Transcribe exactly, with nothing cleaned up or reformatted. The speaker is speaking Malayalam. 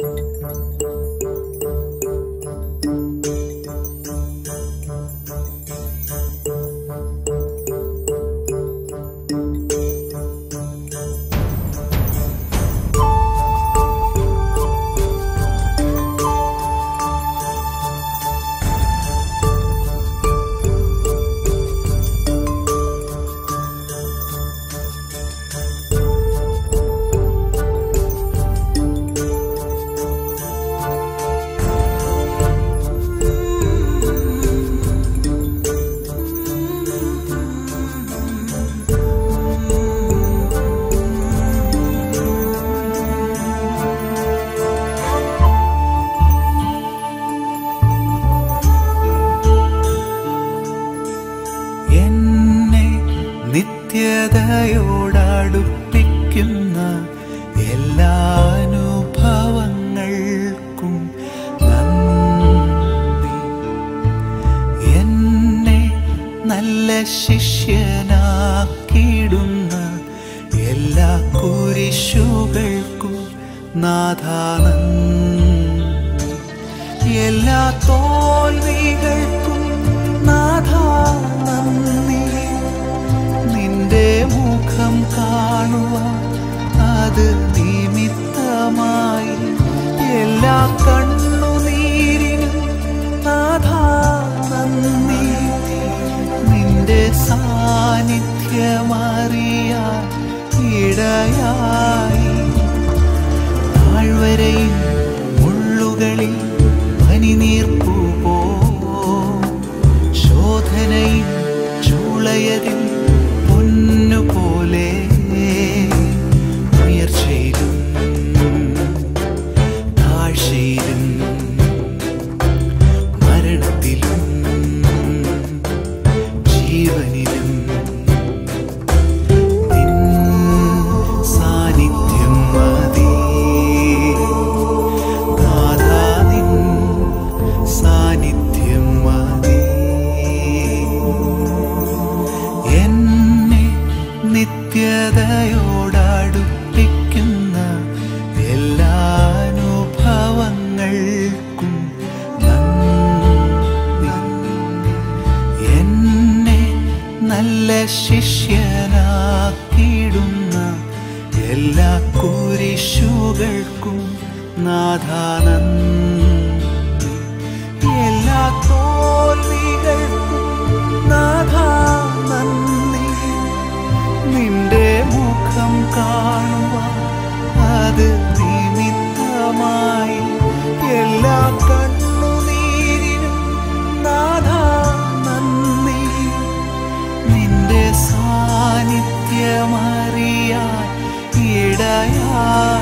നിത്യതയോടടുപ്പിക്കുന്ന എല്ലാ അനുഭവങ്ങൾക്കും നന്ദി. എന്നെ നല്ല ശിഷ്യനാക്കിയിടുന്ന എല്ലാ കുരിശുകൾക്കും നാഥാ നന്ദി. എല്ലാ തോൽവികൾക്കും നാഥാ നന്ദി. നിന്റെ മുഖം കാണുവാൻ അത് നിമിത്തമായി എല്ലാ കണ്ണുനീരിനും നാഥാ നന്ദി. നിന്റെ സാന്നിധ്യമറിയാൻ ഇടയായി താഴ്വരയിൽ മുള്ളുകളിൽ പനിനീർപ്പു പോ ശോധനയിൽ ചൂളയതിൽ പൊന്നുപോലെ ഉയർച്ചയിലും താഴ്ചയിലും മരണത്തിലും ജീവനിലും നിൻ സാന്നിധ്യം മതി. നാഥാ നിൻ സാന്നിധ്യം മതി. എന്നെ നിത്യതയോടടുപ്പിക്കുന്ന എല്ലാ അനുഭവങ്ങൾക്കും നന്ദി. എന്നെ നല്ല ശിഷ്യനാക്കിയിടുന്ന എല്ലാ കുരിശുകൾക്കും നാഥാ നന്ദി. എല്ലാ തോൽവികൾക്കും നാഥാ നന്ദി. നിന്റെ മുഖം കാണുവാൻ അത് നിമിത്തമായി എല്ലാ കണ്ണുനീരിനും നാഥാ നന്ദി. നിന്റെ സാന്നിധ്യമറിയാൻ ഇടയായി